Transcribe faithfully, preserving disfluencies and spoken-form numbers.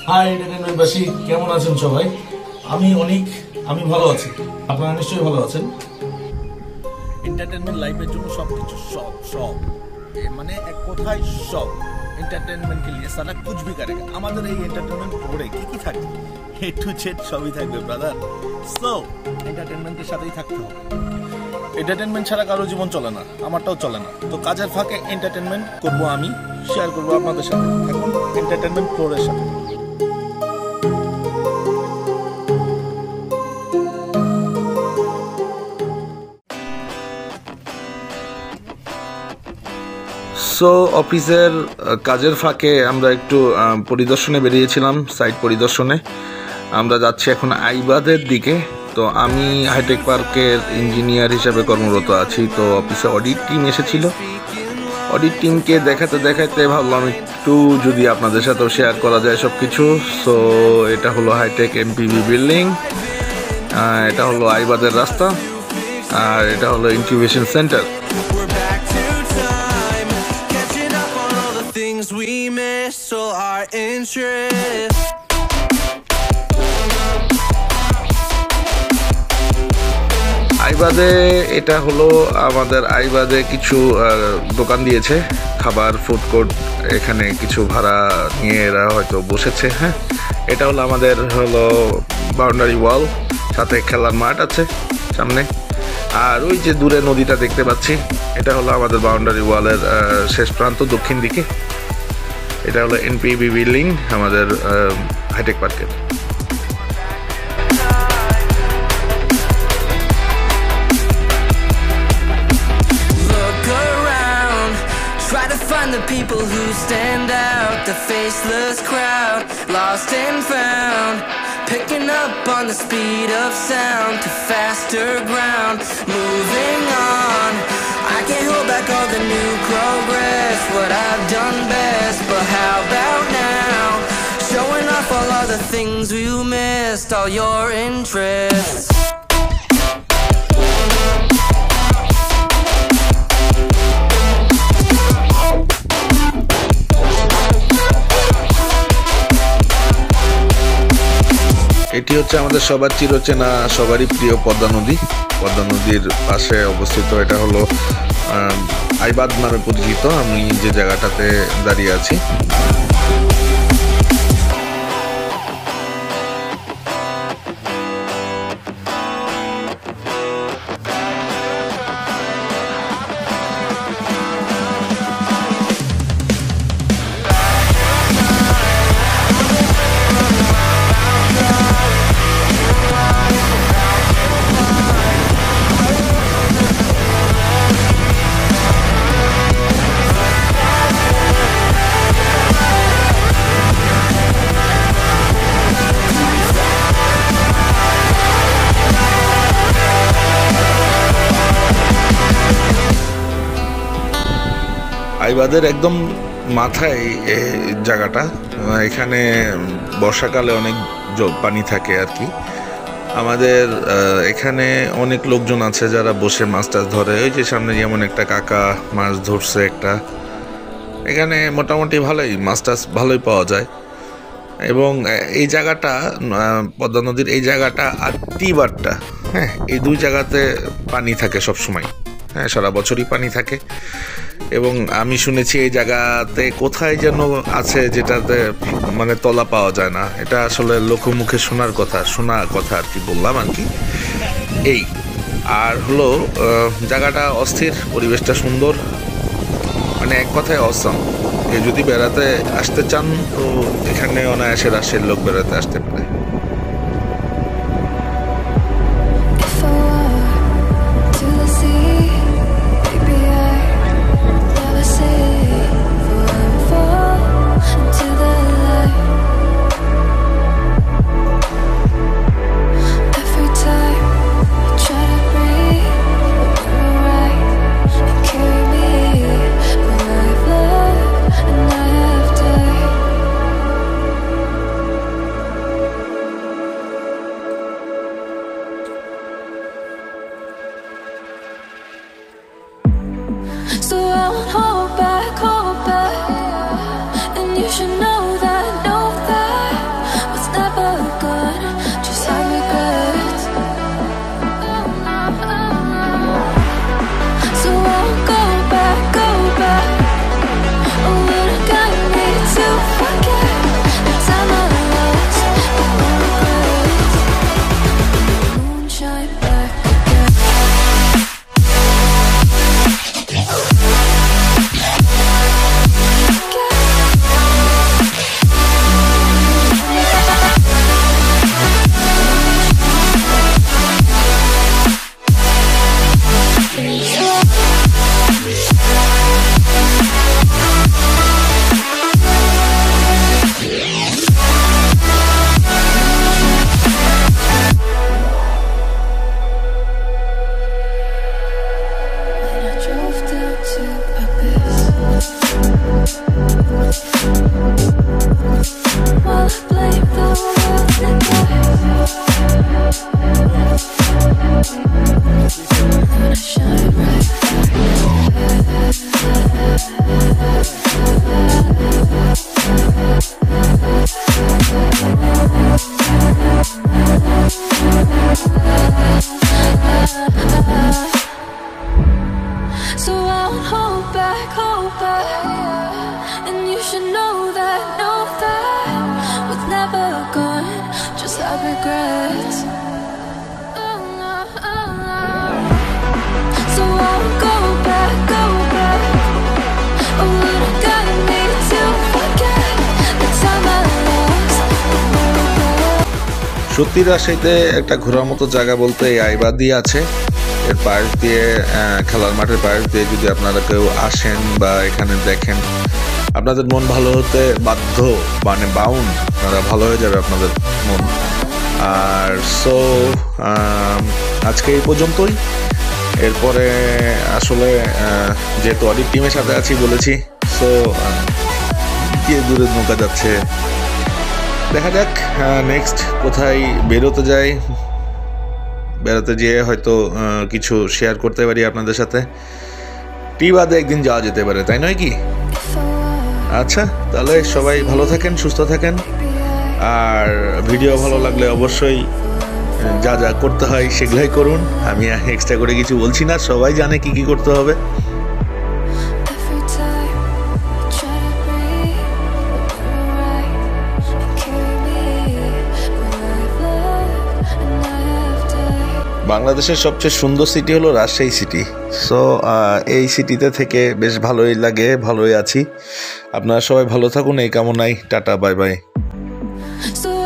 High এন্টারটেইনমেন্টবাসী, কেমন আছেন সবাই? আমি অনিক, আমি ভালো আছি। আপনারা নিশ্চয়ই ভালো আছেন। এন্টারটেনমেন্ট লাইফের জন্য সবকিছু সব সব মানে এক কথায় সব এন্টারটেনমেন্ট কে লিয়ে সারা কুছ ভি করেগা। আমাদের এই এন্টারটেনমেন্ট পড়ে কি কি থাকবে, এ টু জেড সবই থাকবে ব্রাদার। সো এন্টারটেনমেন্টের সাথেই থাকতে হবে। এন্টারটেনমেন্ট ছাড়া কারো জীবন চলে না, আমারটাও চলে না। তো কাজের ফাঁকে এন্টারটেনমেন্ট করবো, আমি শেয়ার করবো আপনাদের সাথে। এখন এন্টারটেনমেন্ট প্রোর সাথে। সো অফিসের কাজের ফাঁকে আমরা একটু পরিদর্শনে বেরিয়েছিলাম, সাইট পরিদর্শনে। আমরা যাচ্ছি এখন আইবাদের দিকে। তো আমি হাইটেক পার্কের ইঞ্জিনিয়ার হিসাবে কর্মরত আছি। তো অফিসে অডিট টিম এসেছিল। অডিট টিমকে দেখাতে দেখাতে ভাবলাম একটু যদি আপনাদের সাথেও শেয়ার করা যায় সব কিছু। সো এটা হলো হাইটেক এমপিভি বিল্ডিং, এটা হলো আইবাদের রাস্তা, আর এটা হলো incubation centre. We miss so our interest. আইবাদে এটা হলো আমাদের আইবাদে কিছু দোকান দিয়েছে, খাবার ফুড কোর্ট। এখানে কিছু ভাড়া নিয়ে এরা হয়তো বসেছে। হ্যাঁ, এটা হলো আমাদের হলো বাউন্ডারি ওয়াল, সাথে খেলার মাঠ আছে সামনে। আর ওই যে দূরে নদীটা দেখতে পাচ্ছি, এটা হলো আমাদের বাউন্ডারি ওয়ালের শেষ প্রান্ত দক্ষিণ দিকে। এটা হলো এনপিবি বিল্ডিং আমাদের হাইটেক পার্কের। Try to find the people who stand out, the faceless crowd, lost and found, picking up on the speed of sound to faster ground, moving on. I can't hold back all the new progress, what I've done best, but how about now? Showing off all of the things we missed, all your interests. এটি হচ্ছে আমাদের সবার চিরচেনা, সবারই প্রিয় পদ্মা নদী। পদ্মা নদীর পাশে অবস্থিত এটা হলো আইবাদ নামে পরিচিত আমি যে জায়গাটাতে দাঁড়িয়ে আছি। আইবাদের একদম মাথায় জায়গাটা, এখানে বর্ষাকালে অনেক পানি থাকে আর কি। আমাদের এখানে অনেক লোকজন আছে যারা বসে মাছ টাছ ধরে। ওই যে সামনে যেমন একটা কাকা মাছ ধরছে একটা। এখানে মোটামুটি ভালোই মাছ টাছ ভালোই পাওয়া যায়। এবং এই জায়গাটা পদ্মা নদীর এই জায়গাটা আর টিবারটা, হ্যাঁ, এই দুই জায়গাতে পানি থাকে সব সময়। হ্যাঁ, সারা বছরই পানি থাকে। এবং আমি শুনেছি এই জায়গাতে কোথায় যেন আছে যেটাতে মানে তলা পাওয়া যায় না। এটা আসলে লোকমুখে শোনার কথা শোনা কথা আর কি বললাম আর কি। এই আর হলো জায়গাটা অস্থির, পরিবেশটা সুন্দর, মানে এক কথায় অসাম। কেউ যদি বেড়াতে আসতে চান তো এখানে অনায়াসে রাজশাহীর লোক বেড়াতে আসতে পারে। সত্যি রাজশাহীতে একটা ঘোরার মতো জায়গা বলতে এই আইবাদি আছে। এর পাশ দিয়ে খেলার মাঠের পাশ দিয়ে যদি আপনারা কেউ আসেন বা এখানে দেখেন, আপনাদের মন ভালো হতে বাধ্য, মানে বাউন্ড, আপনারা ভালো হয়ে যাবে আপনাদের মন। আর সো আজকে এই পর্যন্তই। এরপরে আসলে যেহেতু অনেক টিমের সাথে আছি বলেছি, সো গিয়ে দূরে নৌকা যাচ্ছে, দেখা যাক নেক্সট কোথায় বেরোতে যাই। বেরোতে যেয়ে হয়তো কিছু শেয়ার করতে পারি আপনাদের সাথে। টি বাদে একদিন যাওয়া যেতে পারে, তাই নয় কি? আচ্ছা, তাহলে সবাই ভালো থাকেন, সুস্থ থাকেন। আর ভিডিও ভালো লাগলে অবশ্যই যা যা করতে হয় সেগুলাই করুন। আমি এক্সট্রা করে কিছু বলছি না, সবাই জানে কি কি করতে হবে। বাংলাদেশের সবচেয়ে সুন্দর সিটি হলো রাজশাহী সিটি। সো এই সিটিতে থেকে বেশ ভালোই লাগে, ভালোই আছি। আপনারা সবাই ভালো থাকুন এই কামনায়। Tata, bye by.